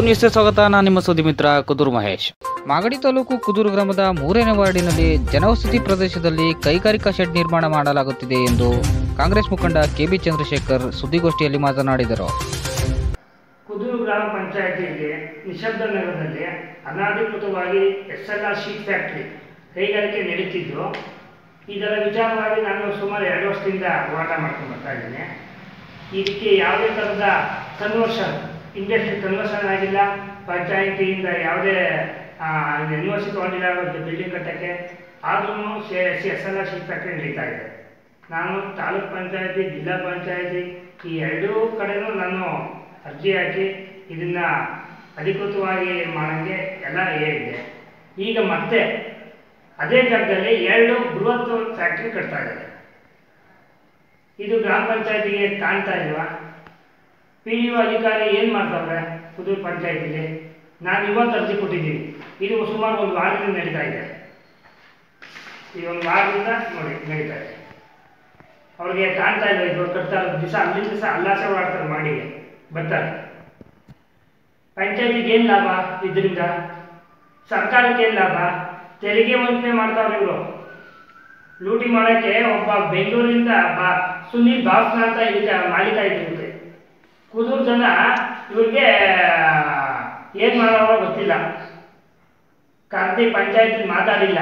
ನ್ಯೂಸ್ಗೆ ಸ್ವಾಗತ. ನಾನು ನಿಮ್ಮ ಸುದ್ದಿ ಮಿತ್ರ ಕುದೂರು ಮಹೇಶ್. ಮಾಗಡಿ ತಾಲೂಕು ಕುದೂರು ಗ್ರಾಮದ 3ನೇ ವಾರ್ಡಿನಲ್ಲಿ ಜನವಸತಿ ಪ್ರದೇಶದಲ್ಲಿ ಕೈಗಾರಿಕಾ ಶೆಡ್ ನಿರ್ಮಾಣ ಮಾಡಲಾಗುತ್ತಿದೆ ಎಂದು ಕಾಂಗ್ರೆಸ್ ಮುಖಂಡ ಕೆಬಿ ಚಂದ್ರಶೇಖರ್ ಸುದ್ದಿಗೋಷ್ಠಿಯಲ್ಲಿ ಮಾತನಾಡಿದರು. ಕುದೂರು ಗ್ರಾಮ ಪಂಚಾಯಿತಿಯಲ್ಲಿ ನಿಶಬ್ದ ನಗರದಲ್ಲಿ ಅನಧಿಕೃತವಾಗಿ SLR ಶೀಟ್ ಫ್ಯಾಕ್ಟರಿ ಕೈಗಾರಿಕೆ ನಡೀತಿದ್ದು, ಇದರ ವಿಚಾರವಾಗಿ ನಾನು ಸುಮಾರು 2 ವರ್ಷದಿಂದ ಹೋರಾಟ ಮಾಡ್ಕೊಂಡು ಬರ್ತಾ ಇದ್ದೇನೆ. ಇದಕ್ಕೆ ಯಾವುದೇ ಥರದ ಇಂಡಸ್ಟ್ರಿ ಕನ್ವರ್ಷನ್ ಆಗಿಲ್ಲ. ಪಂಚಾಯಿತಿಯಿಂದ ಯಾವುದೇ ಎನ್ಒಸಿ ತೊಗೊಂಡಿಲ್ಲ ಬಿಲ್ಡಿಂಗ್ ಕಟ್ಟಕ್ಕೆ. ಆದ್ರೂ SLR ಶೀಟ್ ಫ್ಯಾಕ್ಟರಿ ನಡೀತಾ ಇದೆ. ನಾನು ತಾಲೂಕ್ ಪಂಚಾಯಿತಿ, ಜಿಲ್ಲಾ ಪಂಚಾಯಿತಿ ಈ ಎರಡೂ ಕಡೆನೂ ನಾನು ಅರ್ಜಿ ಹಾಕಿ ಇದನ್ನ ಅಧಿಕೃತವಾಗಿ ಮಾಡೋಂಗೆ ಎಲ್ಲ ಹೇಳಿದೆ. ಈಗ ಮತ್ತೆ ಅದೇ ಜಾಗದಲ್ಲಿ 2 ಬೃಹತ್ ಫ್ಯಾಕ್ಟ್ರಿ ಕಟ್ತಾ ಇದ್ದಾರೆ. ಇದು ಗ್ರಾಮ ಪಂಚಾಯತಿಗೆ ಕಾಣ್ತಾ ಇಲ್ವಾ? PDO ಅಧಿಕಾರಿ ಏನು ಮಾಡ್ತಾವ್ರೆ ಕುದೂರು ಪಂಚಾಯತಿಲಿ? ನಾನು ಇವತ್ತು ಅರ್ಜಿ ಕೊಟ್ಟಿದ್ದೀನಿ. ಇದು ಸುಮಾರು 1 ವಾರದಿಂದ ನಡೀತಾ ಇದೆ. ಈ 1 ವಾರದಿಂದ ನೋಡಿ ನಡೀತಾ ಇದೆ. ಅವ್ರಿಗೆ ಕಾಣ್ತಾ ಇಲ್ಲ, ಇದು ಕಟ್ತಾ ಇರೋ ದಿವಸ ಅಲ್ಲಿಂದ ದಿವಸ ಅಲ್ಲಾಸೆ ಮಾಡ್ತಾರೆ, ಮಾಡಿ ಬರ್ತಾರೆ. ಪಂಚಾಯತಿಗೆ ಏನು ಲಾಭ ಇದರಿಂದ? ಸರ್ಕಾರಕ್ಕೆ ಏನು ಲಾಭ? ತೆರಿಗೆ ವಂಚನೆ ಮಾಡ್ತಾವ್ರೆ ಇವರು. ಲೂಟಿ ಮಾಡೋಕ್ಕೆ ಒಬ್ಬ ಬೆಂಗಳೂರಿಂದ ಸುನೀಲ್ ಬಾಸ್ನ ಅಂತ ಇದಕ್ಕೆ ಮಾಲೀಕ ಇದ್ದಿರುತ್ತೆ. ಕುದೂರು ಜನ ಇವ್ರಿಗೆ ಏನು ಮಾಡೋರೋ ಗೊತ್ತಿಲ್ಲ. ಕರ್ದಿ ಪಂಚಾಯತಿ ಮಾತಾಡಿಲ್ಲ.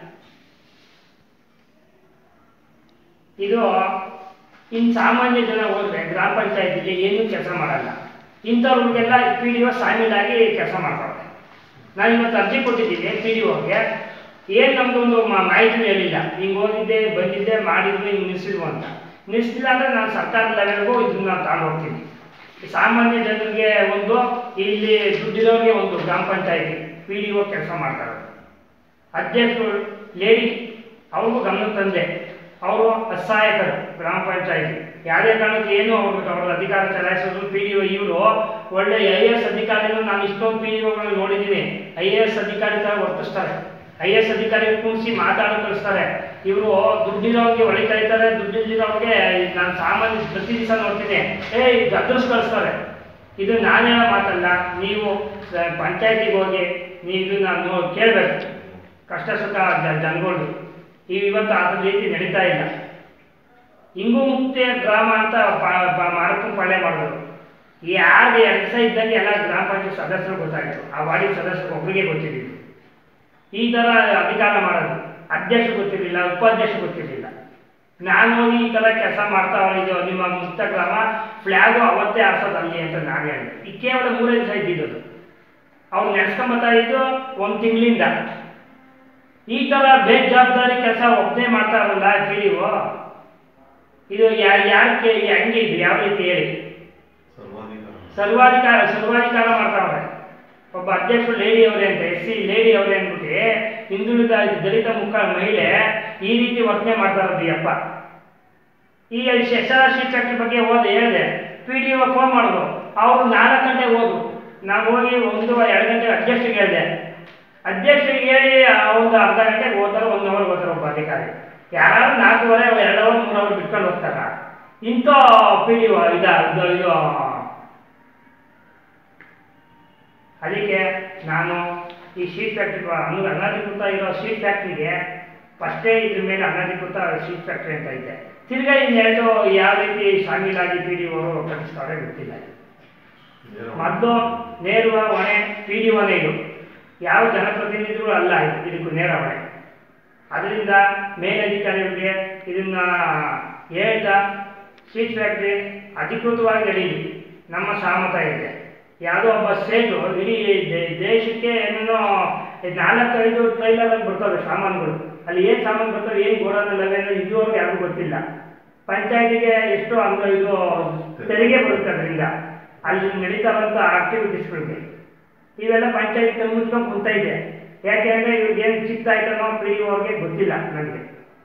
ಇದು ಇನ್ನು ಸಾಮಾನ್ಯ ಜನ ಹೋದ್ರೆ ಗ್ರಾಮ ಪಂಚಾಯತಿಲಿ ಏನೂ ಕೆಲಸ ಮಾಡಲ್ಲ. ಇಂಥವ್ರಿಗೆಲ್ಲ PDO ಶಾಮೀಲಾಗಿ ಕೆಲಸ ಮಾಡ್ತಾರೆ. ನಾನು ಇವತ್ತು ಅರ್ಜಿ ಕೊಟ್ಟಿದ್ದೀನಿ PDOಗೆ. ಏನು ನಮಗೊಂದು ಮಾಹಿತಿ ಹೇಳಿಲ್ಲ. ಹಿಂಗೆ ಹೋಗಿದ್ದೆ, ಬಂದಿದ್ದೆ, ಮಾಡಿದ್ವಿ, ಹಿಂಗೆ ನಿಲ್ಲಿಸಿದ್ವು ಅಂತ. ನಿಲ್ಲಿಸಿಲ್ಲ ಅಂದರೆ ನಾನು ಸರ್ಕಾರದ ಲೆವೆಲ್ಗೂ ಇದನ್ನ ತಗೊಂಡು ಹೋಗ್ತೀನಿ. ಸಾಮಾನ್ಯ ಜನರಿಗೆ ಒಂದು, ಇಲ್ಲಿ ದುಡ್ಡಿರೋರಿಗೆ ಒಂದು ಗ್ರಾಮ ಪಂಚಾಯತಿ PDO ಕೆಲಸ ಮಾಡ್ತಾರೆ. ಅಧ್ಯಕ್ಷರು ಲೇಡಿ ಅವ್ರಿಗೂ ಗಮನ ತಂದೆ. ಅವರು ಅಸಹಾಯಕರು ಗ್ರಾಮ ಪಂಚಾಯತಿ. ಯಾವುದೇ ಕಾರಣಕ್ಕೆ ಏನು ಅವ್ರ ಅಧಿಕಾರ ಚಲಾಯಿಸೋದು. PDO ಇವರು ಒಳ್ಳೆ IAS ಅಧಿಕಾರಿಗಳು. ನಾನು ಇಷ್ಟೊಂದು PDOಗಳನ್ನ ನೋಡಿದ್ದೀನಿ. IAS ಅಧಿಕಾರಿ ಥರ ವರ್ತಿಸ್ತಾರೆ. IAS ಅಧಿಕಾರಿ ಕೂರಿಸಿ ಮಾತಾಡೋ ಕಳಿಸ್ತಾರೆ. ಇವರು ದುಡ್ಡಿರೋರಿಗೆ ಹೊಳಿತಾ ಇರ್ತಾರೆ. ದುಡ್ಡಿರೋರಿಗೆ ನಾನು ಸಾಮಾನ್ಯ ಪ್ರತಿ ದಿವಸ ನೋಡ್ತೀನಿ, ಗದ್ರಿಸ್ ಕಳಿಸ್ತಾರೆ. ಇದು ನಾನು ಹೇಳೋ ಮಾತಲ್ಲ. ನೀವು ಪಂಚಾಯತಿಗೆ ಹೋಗಿ ನೀವು ಇದನ್ನ ಕೇಳಬೇಕು. ಕಷ್ಟ ಸುಖ ಜನಗಳು ಇವತ್ತು ಅದ್ರ ರೀತಿ ನಡೀತಾ ಇಲ್ಲ. ಹಿಂಗೂ ಮುಕ್ತ ಗ್ರಾಮ ಅಂತ ಮಾರ್ಕೊಂಡು ಪಾಳ್ಯ ಮಾಡೋದು. ಯಾರಿಗೆ ಕೆಲಸ ಇದ್ದಂಗೆ ಎಲ್ಲ ಗ್ರಾಮ ಪಂಚಾಯತ್ ಸದಸ್ಯರು ಗೊತ್ತಾಗಿತ್ತು. ಆ ವಾರ್ಡಿನ ಸದಸ್ಯರು ಒಬ್ಬರಿಗೆ ಗೊತ್ತಿರಲಿಲ್ಲ. ಈ ಥರ ಅಧಿಕಾರ ಮಾಡೋದು. ಅಧ್ಯಕ್ಷ ಗೊತ್ತಿರಲಿಲ್ಲ, ಉಪಾಧ್ಯಕ್ಷ ಗೊತ್ತಿರಲಿಲ್ಲ. ನಾನು ಹೋಗಿ ಈ ಥರ ಕೆಲಸ ಮಾಡ್ತಾ ಹೋಗಿದ್ದು. ನಿಮ್ಮ ಮುಕ್ತ ಗ್ರಾಮ ಫ್ಲ್ಯಾಗು ಅವತ್ತೇ ಹಾರಿಸೋದಲ್ಲಿ ಅಂತ ನಾನು ಹೇಳಿದೆ. ಈ ಕೇವಲ 3 ದಿವಸ ಇದ್ದಿದ್ದು. ಅವ್ರು ನೆನೆಸ್ಕೊಂಬತ್ತಾ ಇದ್ದು 1 ತಿಂಗಳಿಂದ. ಈ ಥರ ಬೇಜವಾಬ್ದಾರಿ ಕೆಲಸ ಒಬ್ಬನೇ ಮಾಡ್ತಾ ಇರಲ್ಲ PDO. ಇದು ಯಾರಿಗೆ ಹೆಂಗೆ ಇದು? ಯಾವ ರೀತಿ ಹೇಳಿ? ಸರ್ವಾಧಿಕಾರ ಮಾಡ್ತಾವ್ರೆ. ಒಬ್ಬ ಅಧ್ಯಕ್ಷರು ಲೇಡಿ ಅವರೇ ಅಂತ, SC ಲೇಡಿ ಅವರೇ ಅಂದ್ಬಿಟ್ಟು ಹಿಂದುಳಿದ ದಲಿತ ಮಹಿಳೆ ಈ ರೀತಿ ವರ್ತನೆ ಮಾಡ್ತಾ ಇರೋದು. ಅಪ್ಪ ಈಗ SLR ಶೀಟ್ ಫ್ಯಾಕ್ಟ್ರಿ ಬಗ್ಗೆ ಹೇಳಿದೆ. PDO ಫೋನ್ ಮಾಡಿದ್ರು. ಅವರು 4 ಗಂಟೆಗೆ ಹೋದ್ರು. ನಾವು ಹೋಗಿ 1-2 ಗಂಟೆ ಅಧ್ಯಕ್ಷರಿಗೆ ಹೇಳಿದೆ. ಅಧ್ಯಕ್ಷರಿಗೆ ಹೇಳಿ ಒಂದು ಅರ್ಧ ಗಂಟೆಗೆ ಹೋಗ್ತಾರೆ, 1 ಅವರ್ ಹೋಗ್ತಾರೆ ಒಬ್ಬ ಅಧಿಕಾರಿ. ಯಾರು 4:15, 2 ಅವರ್ 3 ಅವರ್ ಬಿಟ್ಕೊಂಡು ಹೋಗ್ತಾರ. ಇಂಥ PDO ಇದು. ಅದಕ್ಕೆ ನಾನು ಈ ಶೀಟ್ ಫ್ಯಾಕ್ಟ್ರಿ ಅನಧಿಕೃತ ಇರೋ ಶೀಟ್ ಫ್ಯಾಕ್ಟ್ರಿಗೆ ಫಸ್ಟೇ ಇದ್ರ ಮೇಲೆ ಅನಧಿಕೃತ ಶೀಟ್ ಫ್ಯಾಕ್ಟ್ರಿ ಅಂತ ಐತೆ. ತಿರ್ಗಾ ಇನ್ನೆರಡು ಯಾವ ರೀತಿ ಶಾಮೀಲಾಗಿ PDO ಕಟ್ಟಿಸ್ತಾರೆ ಗೊತ್ತಿಲ್ಲ. ಮೊದಲು ನೇರುವ ಹೊಣೆ PDOನೇ. ಇದು ಯಾವ ಜನಪ್ರತಿನಿಧಿಗಳು ಅಲ್ಲ. ಇದಕ್ಕೂ ನೇರ ಹೊಣೆ. ಅದರಿಂದ ಮೇಲಧಿಕಾರಿಗಳಿಗೆ ಇದನ್ನ ಹೇಳ್ತಾ ಶೀಟ್ ಫ್ಯಾಕ್ಟ್ರಿ ಅಧಿಕೃತವಾಗಿ ನಡೀಲಿ. ನಮ್ಮ ಸಹಮತ ಇದೆ. ಯಾವುದೋ ಒಬ್ಬ ಸ್ಟೇಟು ಇಡೀ ದೇಶಕ್ಕೆ ಏನೇನೋ 4-5 ಟ್ರೈಲರಲ್ಲಿ ಬರ್ತವೆ ಸಾಮಾನುಗಳು. ಅಲ್ಲಿ ಏನು ಸಾಮಾನು ಬರ್ತವೆ, ಏನು ಗೋಡಾನಲ್ಲವೇ ಇದುವರೆಗೂ ಯಾರಿಗೂ ಗೊತ್ತಿಲ್ಲ. ಪಂಚಾಯತಿಗೆ ಎಷ್ಟು ಇದು ತೆರಿಗೆ ಬರುತ್ತೆ. ಅದರಿಂದ ಅಲ್ಲಿ ನಡೀತಾ ಇರೋಂಥ ಆಕ್ಟಿವಿಟೀಸ್ಗಳಿಗೆ ಇವೆಲ್ಲ ಪಂಚಾಯತ್ ಕಣ್ಣು ಮುಚ್ಕೊಂಡು ಕುಂತ ಇದೆ. ಯಾಕೆ ಅಂದರೆ ಇವ್ರಿಗೆ ಏನು ಚಿಕ್ತಾಯ್ತನೋ PDO ಅವ್ರಿಗೆ ಗೊತ್ತಿಲ್ಲ. ನನಗೆ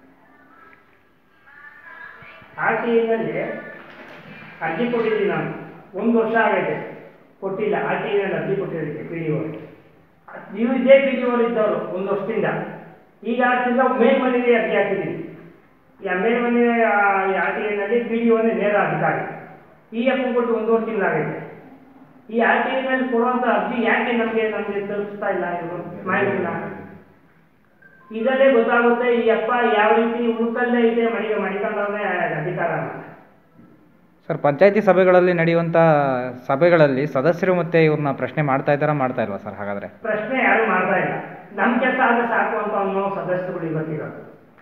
RTIನಲ್ಲಿ ಅರ್ಜಿ ಕೊಟ್ಟಿದ್ದೀನಿ. ನಾನು 1 ವರ್ಷ ಆಗೈತೆ ಕೊಟ್ಟಿಲ್ಲ. RTIನಲ್ಲಿ ಅರ್ಜಿ ಕೊಟ್ಟಿದ್ದಕ್ಕೆ PDO. ನೀವು ಇದೇ PDO ಇದ್ದವರು 1 ವರ್ಷದಿಂದ. ಈಗ ತಿರ್ಗಾ ಮೇಲ್ಮನೆಗೆ ಅರ್ಜಿ ಹಾಕಿದ್ದೀನಿ. ಮೇಲ್ಮನೆ RTIನಲ್ಲಿ PDOನೇ ನೇರ ಅಧಿಕಾರಿ. EF ಕೊಟ್ಟು 1 ವರ್ಷ ತಿಂಗಳಾಗೈತೆ. ಈ ಆರ್ ಟಿ ಐನಲ್ಲಿ ಕೊಡುವಂಥ ಅರ್ಜಿ ಯಾಕೆ ನಮಗೆ ತಲುಪಿಸ್ತಾ ಇಲ್ಲ ಇವರು ಮಾಹಿತಿನ? ಇದರಲ್ಲೇ ಗೊತ್ತಾಗುತ್ತೆ ಈ ಅಪ್ಪ ಯಾವ ರೀತಿ ಉಳುಕಲ್ಲೇ ಇದೆ ಮಡಿಕೊಂಡವನೇ ಅಧಿಕಾರ. ಸರ್, ಪಂಚಾಯತಿ ಸಭೆಗಳಲ್ಲಿ ನಡೆಯುವಂಥ ಸಭೆಗಳಲ್ಲಿ ಸದಸ್ಯರು ಮತ್ತೆ ಇವ್ರನ್ನ ಪ್ರಶ್ನೆ ಮಾಡ್ತಾ ಇಲ್ವಾ ಸರ್? ಹಾಗಾದ್ರೆ ಪ್ರಶ್ನೆ ಯಾರು ಮಾಡ್ತಾ ಇಲ್ಲ. ನಮ್ಮ ಕೆಲಸ ಆದ್ರೆ ಸಾಕು ಅಂತ ಅನ್ನೋ ಸದಸ್ಯರುಗಳು ಇವತ್ತಿರೋದು.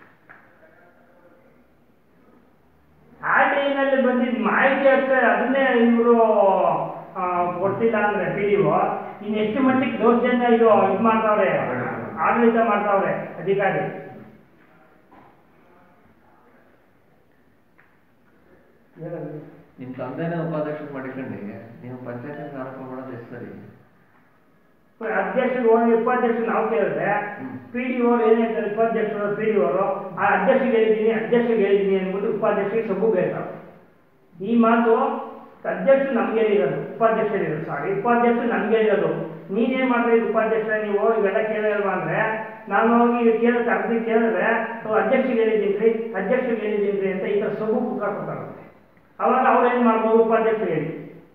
ಆರ್ ಟಿ ಐನಲ್ಲಿ ಬಂದಿದ್ದ ಮಾಹಿತಿ ಆಗ್ತದೆ, ಅದನ್ನೇ ಇವರು ಕೊಡ್ತಿಲ್ಲ ಅಂದ್ರೆ PDO ಇನ್ನೆಷ್ಟು ಮಟ್ಟಿಗೆ ದೌರ್ಜನ್ಯ ಇದು ಮಾಡ್ತಾವ್ರೆ, ಆಡಳಿತ ಮಾಡ್ತಾವ್ರೆ ಅಧಿಕಾರಿ. ನಿಮ್ಮ ತಂದೆನೇ ಉಪಾಧ್ಯಕ್ಷರು ಮಾಡಿಕೊಂಡು ನೀವು ಪಂಚಾಯತ್ ಆರೋಪ ಮಾಡೋದು ಎಷ್ಟು ಸರಿ? ಅಧ್ಯಕ್ಷರು ಉಪಾಧ್ಯಕ್ಷರು ನಾವು ಕೇಳಿದ್ರೆ PDO ಏನ್ ಹೇಳ್ತಾರೆ, ಉಪಾಧ್ಯಕ್ಷರು PDO ಆ ಅಧ್ಯಕ್ಷರಿಗೆ ಹೇಳಿದ್ದೀನಿ ಅಂದ್ಬಿಟ್ಟು ಉಪಾಧ್ಯಕ್ಷರಿಗೆ ಸಬ್ಬು ಬೇಕಾಗ. ಈ ಮಾತು ಅಧ್ಯಕ್ಷರು ನಮ್ಗೆ ಹೇಳಿರೋದು, ಉಪಾಧ್ಯಕ್ಷರು ನಮ್ಗೆ ಹೇಳಿರೋದು. ನೀನೇನ್ ಮಾಡ್ತಾ ಉಪಾಧ್ಯಕ್ಷ ನೀವು ಇವೆಲ್ಲ ಕೇಳಿಲ್ವಾ ಅಂದ್ರೆ, ನಾನು ಹೋಗಿ ಕರೆದಿ ಕೇಳಿದ್ರೆ ಅಧ್ಯಕ್ಷರಿಗೆ ಹೇಳಿದ್ದೀನಿ ಅಂತ ಈ ತರ ಸಬ್ಬು ಪುತ್ರ ಕೊಡ್ತಾರಂತೆ. ಅವಾಗ ಅವ್ರು ಏನ್ ಮಾಡ್ಬೋದು, ಉಪಾಧ್ಯಕ್ಷರು ಹೇಳಿ.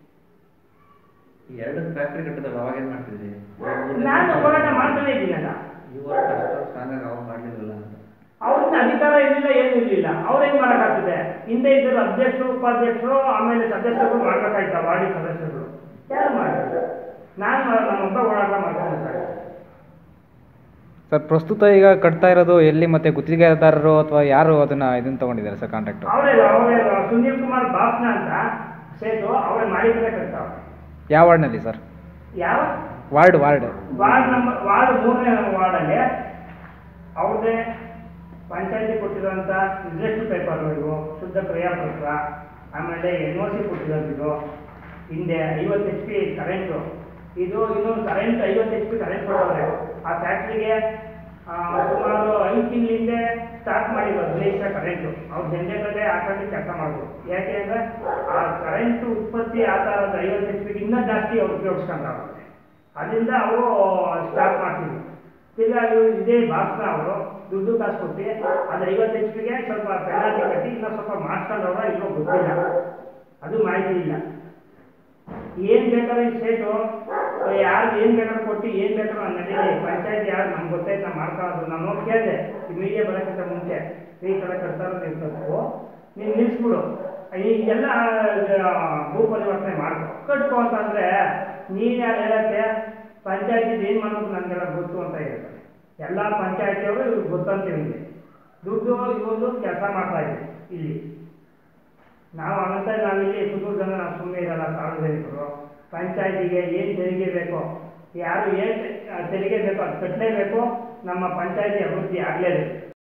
ಎರಡು ಫ್ಯಾಕ್ಟ್ರಿ ಕಟ್ಟಿದಾಗ ಅವಾಗ ಏನ್ ಮಾಡ್ತಿದ್ರಿ? ನಾನು ಹೋರಾಟ ಮಾಡ್ತಾನೆ ಇದ್ದೀನಲ್ಲ. ಈ ಹೋರಾಟ ಅಷ್ಟೊಂದು ಸ್ಟ್ರಾಂಗ್ ಆಗಿ ಅವಾಗ ಮಾಡ್ಲಿಲ್ಲ. ಅವ್ರನ್ನ ಅಧಿಕಾರ ಇರಲಿಲ್ಲ, ಏನು ಇರಲಿಲ್ಲ. ಅವ್ರೇನ್ ಮಾಡಕ್ಕಾಗ್ತದೆ? ಹಿಂದೆ ಇದ್ದರು ಅಧ್ಯಕ್ಷರು, ಉಪಾಧ್ಯಕ್ಷರು, ಆಮೇಲೆ ಸದಸ್ಯರು ಮಾಡ್ಬೇಕಾಯ್ತ, ವಾರ್ಡಿ ಸದಸ್ಯರು ಯಾರು ಮಾಡಿದ್ರು? ನಾನು ನಮ್ಮೊಬ್ಬ ಹೋರಾಟ ಮಾಡ್ಕೊಂಡು. ಸರ್, ಪ್ರಸ್ತುತ ಈಗ ಕಟ್ತಾ ಇರೋದು ಎಲ್ಲಿ ಮತ್ತೆ ಗುತ್ತಿಗೆದಾರರು ಅಥವಾ ಯಾರು ಇದನ್ನ ತಗೊಂಡಿದ್ದಾರೆ ಸರ್ ಕಾಂಟ್ರಾಕ್ಟ್? ಅವರೇ ಸುನೀಲ್ ಕುಮಾರ್ ಬಾಸ್ನ ಅಂತ ಸೇತು ಅವರೇ ಮಾಡಿದ್ರೆ ಕಟ್ತಾವ. ಯಾವ ವಾರ್ಡ್ನಲ್ಲಿ ಸರ್? ಯಾವ ವಾರ್ಡ್? ವಾರ್ಡ್ 3ನೇ ವಾರ್ಡಲ್ಲಿ ಅವ್ರದ್ದೇ ಪಂಚಾಯತಿ ಕೊಟ್ಟಿರುವಂಥ ರಿಜಿಸ್ಟರ್ ಪೇಪರ್, ಇವು ಶುದ್ಧ ಕ್ರಿಯಾಪತ್ರ, ಆಮೇಲೆ NOC ಕೊಟ್ಟಿರೋದು. ಹಿಂದೆ 50 HP ಕರೆಂಟು, ಇದು ಇನ್ನೊಂದು ಕರೆಂಟ್ 50 HP ಕರೆಂಟ್ ಕೊಟ್ಟವ್ರೆ. ಆ ಫ್ಯಾಕ್ಟ್ರಿಗೆ ಸುಮಾರು 5 ತಿಂಗಳಿಂದ ಸ್ಟಾರ್ಟ್ ಮಾಡಿದ್ರು 15 ಕರೆಂಟು. ಅವ್ರು ಜನರೇಟರೇ ಹಾಕೊಂಡು ಕೆಲಸ ಮಾಡಿದ್ರು. ಯಾಕೆ ಅಂದರೆ ಆ ಕರೆಂಟ್ ಉತ್ಪತ್ತಿ ಆಗ್ತಾ ಇರೋದು 50 HP ಇನ್ನೂ ಜಾಸ್ತಿ ಅವ್ರು ಉಪಯೋಗಿಸ್ಕೊಂಡವ್ರು. ಅದರಿಂದ ಅವರು ಸ್ಟಾರ್ಟ್ ಮಾಡ್ತಿದ್ರು. ಹೀಗಾಗಿ ಇದೇ ಬಾಸ್ನ ಅವರು ದುಡ್ಡು ಕಾಸು ಕೊಟ್ಟು ಅದು 50 HP ಸ್ವಲ್ಪ ಪೆನಾಲ್ಟಿ ಕಟ್ಟಿ ಇನ್ನೂ ಸ್ವಲ್ಪ ಮಾಡಿಸ್ಕೊಂಡವ್ರ ಇಲ್ಲೋ ಗೊತ್ತಿಲ್ಲ, ಅದು ಮಾಹಿತಿ ಇಲ್ಲ. ಏನು ಬೇಕಾದ್ರೆ ಈ ಸ್ಟೇಟು ಯಾರು ಏನು ಬೇಕಾದ್ರೆ ಕೊಟ್ಟು ಏನು ಬೇಕಾದ್ರೂ ನಾನು ನಡೀಲಿ, ಪಂಚಾಯತ್ ಯಾರು ನಮ್ಗೆ ಗೊತ್ತಾಯ್ತು ನಾವು ಮಾಡ್ಕೊಳ್ಳೋದು. ನಾನು ನೋಡಿ ಕೇಳಿದೆ ಈ ಮೀಡಿಯಾ ಬರೋಕ್ಕಿಂತ ಮುಂಚೆ, ಈ ಥರ ಕಟ್ತಾರೋದು ಇರ್ತಕ್ಕೂ ನೀನು ನಿಲ್ಲಿಸ್ಬಿಡು, ಈಗೆಲ್ಲ ಭೂ ಪರಿವರ್ತನೆ ಮಾಡ್ಕೊ ಕಟ್ಕೊ ಅಂತಂದರೆ ನೀನು ಯಾರು ಹೇಳಕ್ಕೆ ಪಂಚಾಯತಿದು ಏನು ಮಾಡೋದು ನನಗೆಲ್ಲ ಗೊತ್ತು ಅಂತ ಹೇಳ್ತಾರೆ. ಎಲ್ಲ ಪಂಚಾಯತಿಯವರು ಇವ್ರಿಗೆ ಗೊತ್ತಂತ ಇವ್ರಿಗೆ ದುಡ್ಡು ಇವೊಂದು ಕೆಲಸ ಮಾಡ್ತಾ ಇದ್ದೀವಿ ಇಲ್ಲಿ. ನಾವಿಲ್ಲಿ ಸುದೂರ ಜನ ನಾವು ಸುಮ್ಮನೆ ಇರಲ್ಲ. ಸಾರ್ವಜನಿಕರು ಪಂಚಾಯತಿಗೆ ಏನು ತೆರಿಗೆ ಬೇಕೋ, ಯಾರು ಏನು ತೆರಿಗೆ ಬೇಕೋ ಅದು ಕಟ್ಟಲೇಬೇಕು. ನಮ್ಮ ಪಂಚಾಯತಿ ಅಭಿವೃದ್ಧಿ ಆಗಲೇಬೇಕು.